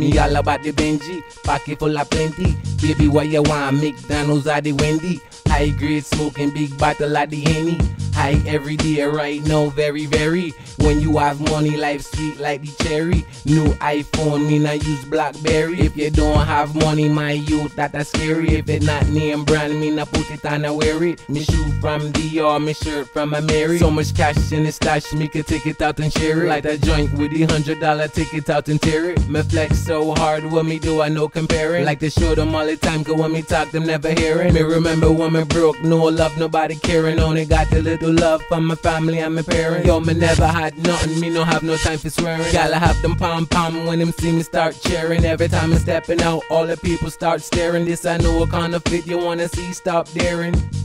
me all about the Benji. Pocket full of plenty. Baby, what you want? McDonald's or the Wendy? High grade smoking, big bottle of the Henny. High every day right now, very, very. When you have money, life sweet like the cherry. New iPhone, me not use Blackberry. If you don't have money, my youth, that's scary. If it not name brand, me not put it on and wear it. Me shoe from Dior, me shirt from Ameri. So much cash in the stash, me could take it out and share it. Like a joint with the $100 ticket out and tear it. Me flex so hard, what me do, I no comparing. Like to show them all the time, cause when me talk, them never hearing. Me remember when me broke, no love, nobody caring. Only got the little love from my family and my parents. Yo, me never had nothing, me no have no time for swearing. Gotta have them pom-pom when them see me start cheering. Every time I'm stepping out, all the people start staring. This I know what kind of fit you wanna see, stop daring.